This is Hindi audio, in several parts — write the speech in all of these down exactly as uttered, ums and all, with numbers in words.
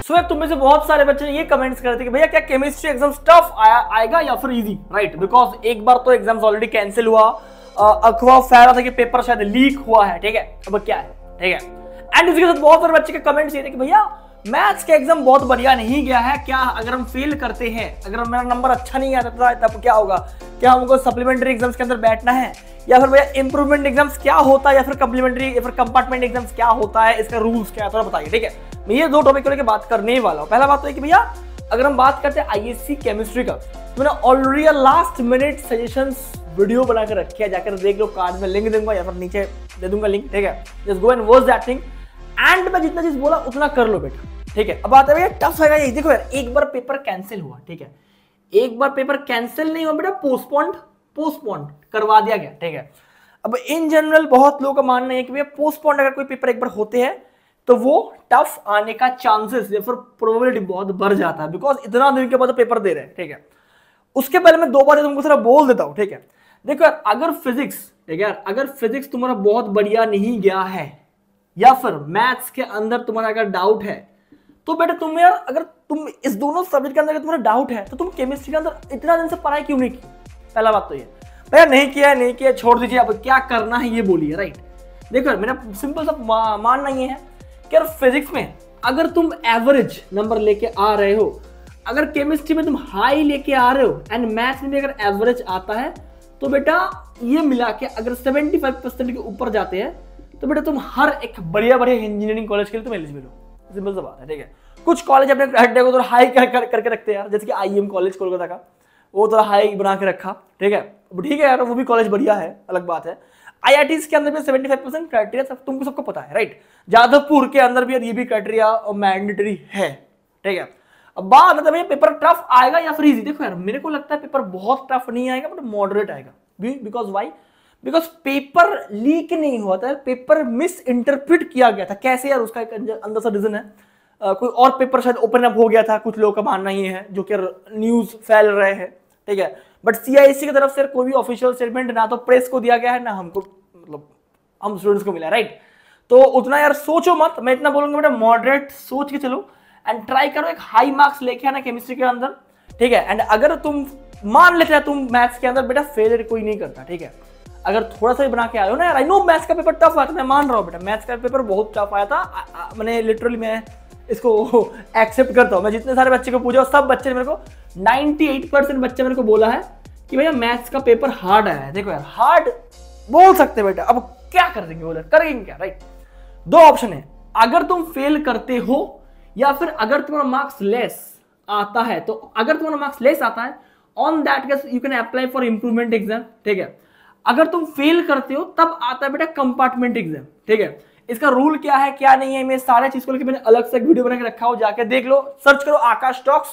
सो so, तुम में से बहुत सारे बच्चे ये कमेंट्स करते कि भैया क्या केमिस्ट्री एग्जाम टफ आया आएगा या फिर इजी, राइट? बिकॉज एक बार तो एग्जाम्स ऑलरेडी कैंसिल हुआ, अखबार फैल रहा था कि पेपर शायद लीक हुआ है, ठीक है? अब क्या है, ठीक है? एंड इसके साथ बहुत सारे बच्चे के कमेंट्स ये थे कि भैया मैथ्स का एग्जाम बहुत बढ़िया नहीं गया है, क्या अगर हम फेल करते हैं, अगर मेरा नंबर अच्छा नहीं आता था तब क्या होगा, क्या हमको सप्लीमेंट्री एग्जाम्स के अंदर बैठना है, या फिर भैया इंप्रूवमेंट एग्जाम्स क्या होता है, या फिर कम्प्लीमेंट्री या फिर कंपार्टमेंट एग्जाम्स क्या होता है, इसका रूल्स क्या है, थोड़ा बताइए, ठीक है? मैं ये दो टॉपिक को लेकर बात करने ही वाला हूँ। पहला बात तो है कि भैया अगर हम बात करते हैं आईएससी केमिस्ट्री का, तो मैंने already last minute suggestions video बना के रखी है, जाकर देख लो, कार्ड में लिंक दूंगा या फिर नीचे दे दूंगा लिंक, ठीक है? Just go and watch that thing and मैं जितना चीज बोला उतना कर लो बेटा, ठीक है? अब बात है भैया टफ है ये, देखो यार एक बार पेपर कैंसिल हुआ, ठीक है? एक बार पेपर कैंसिल नहीं हुआ बेटा, पोस्टपोन्ड पोस्टपोन्ड करवा दिया गया, ठीक है? अब इन जनरल बहुत लोगों का मानना है कि भैया पोस्टपोन्ड अगर कोई पेपर एक बार होते हैं तो वो टफ आने का चांसेस या फिर प्रोबेबिलिटी बहुत बढ़ जाता है, बिकॉज इतना दिन के बाद पेपर दे रहे हैं, ठीक है? उसके पहले मैं दो बार तुमको थोड़ा बोल देता हूं, ठीक है? देखो यार अगर फिजिक्स, ठीक है यार, अगर फिजिक्स तुम्हारा बहुत बढ़िया नहीं गया है या फिर मैथ्स के अंदर तुम्हारा अगर डाउट है, तो बेटा तुम यार अगर तुम इस दोनों सब्जेक्ट के अंदर अगर तुम्हारा डाउट है तो तुम केमिस्ट्री के अंदर इतना दिन से पढ़ाई क्यों नहीं की? पहला बात तो ये भैया नहीं किया नहीं किया छोड़ दीजिए, अब क्या करना है ये बोलिए, राइट? देखो मेरा सिंपल सा मानना ये है कि यार फिजिक्स में अगर तुम एवरेज नंबर लेके आ रहे हो, अगर केमिस्ट्री में तुम हाई लेके आ रहे हो एंड मैथ्स में भी अगर एवरेज आता है, तो बेटा ये मिला के अगर पचहत्तर परसेंट के ऊपर जाते हैं तो बेटा तुम हर एक बढ़िया बढ़िया इंजीनियरिंग कॉलेज के लिए तुम एलिजिबल हो। सिंपल सा बात है, ठीक है? कुछ कॉलेज अपने अड्डे को थोड़ा हाई कर, कर, करके रखते हैं यार, जैसे कि आईएम कॉलेज कोलकाता का, वो थोड़ा हाई बना के रखा, ठीक है? ठीक है यार, वो भी कॉलेज बढ़िया है, अलग बात है। आईआईटीज के अंदर भी पचहत्तर परसेंट क्राइटेरिया सब तुमको सबको पता है, राइट? जादवपुर के अंदर भी ये भी क्राइटेरिया मैंडेटरी है, ठीक है? अब बात है भैया पेपर टफ आएगा या फिर इजी। देखो यार मेरे को लगता है पेपर बहुत टफ नहीं आएगा, बट मॉडरेट आएगा। Because why? Because paper leak नहीं हुआ था, पेपर मिस इंटरप्रिट किया गया था। कैसे यार? उसका एक अंदर सा रीजन है, uh, कोई और पेपर शायद ओपन अप हो गया था, कुछ लोगों का मानना ये है, जो कि न्यूज फैल रहे हैं, ठीक है? बट सीआईएससी की तरफ से कोई भी ऑफिशियल स्टेटमेंट ना तो प्रेस को दिया गया है ना हमको, मतलब हम स्टूडेंट्स को मिला, राइट? तो उतना यार सोचो मत, मैं इतना बोलूंगा बेटा मॉडरेट सोच के चलो एंड ट्राई करो एक हाई मार्क्स लेके आना केमिस्ट्री के अंदर, ठीक है? एंड अगर तुम मान लेते हैं तुम मैथ्स के अंदर, बेटा फेलियर कोई नहीं करता, ठीक है? अगर थोड़ा सा भी बना के आए हो ना यार, आई नो मैथ्स का पेपर टफ आया था, मैं मान रहा हूँ बेटा मैथ्स का पेपर बहुत टफ आया था, मैंने लिटरली मैं इसको एक्सेप्ट करता हूँ। मैं जितने सारे बच्चे को पूछा सब बच्चे ने मेरे को अट्ठानवे परसेंट बच्चे मेरे को बोला है कि भैया मैथ्स का पेपर हार्ड आया है। देखो यार हार्ड बोल सकते बेटा, अब क्या कर देंगे बोले, करेंगे क्या, राइट? दो ऑप्शन है, अगर तुम फेल करते हो या फिर अगर तुम्हारा मार्क्स लेस आता है। तो अगर तुम्हारा मार्क्स लेस आता है, on that case you can apply for improvement exam, ठीक है? अगर तुम फेल करते हो तब आता है बेटा कंपार्टमेंट एग्जाम, ठीक है? इसका रूल क्या है क्या नहीं है, मैं सारे चीज को लेकर मैंने अलग से एक वीडियो बना के रखा हो, जाके देख लो, सर्च करो आकाश टॉक्स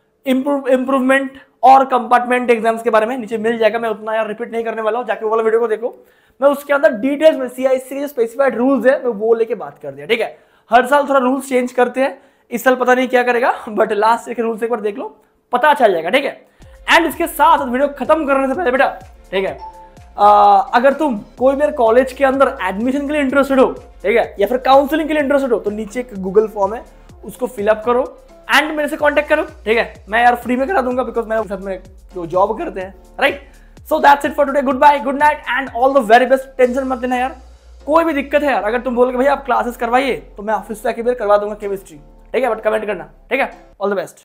इंप्रूवमेंट और कंपार्टमेंट एग्जाम्स के बारे में, नीचे मिल जाएगा। मैं उतना यार रिपीट नहीं करने वाला हूं, जाके वो वाला वीडियो को देखो। मैं उसके अंदर डिटेल्स में सीआईएससी के जो स्पेसिफाइड रूल्स है मैं वो लेके बात कर दिया, ठीक है? हर साल थोड़ा रूल्स चेंज करते हैं, इस साल पता नहीं क्या करेगा, बट लास्ट ईयर के रूल्स एक बार देख लो, पता चल जाएगा, ठीक है? एंड इसके साथ वीडियो खत्म करने से पहले बेटा, ठीक है, आ, अगर तुम कोई मेरे कॉलेज के अंदर एडमिशन के लिए इंटरेस्टेड हो, ठीक है, या फिर काउंसलिंग के लिए इंटरेस्टेड हो, तो नीचे एक गूगल फॉर्म है, उसको फिलअप करो एंड मेरे से कांटेक्ट करो, ठीक है? मैं यार फ्री में करा दूंगा, बिकॉज मेरे साथ में जो जॉब करते हैं, right? So that's it for today, good bye, good night and all the very best. Tension मत लेना यार, कोई भी दिक्कत है यार, अगर तुम बोलोगे भैया आप क्लासेस करवाइए तो मैं ऑफिस से आके करवा दूंगा केमिस्ट्री, ठीक है? बट कमेंट करना, ठीक है? All the best.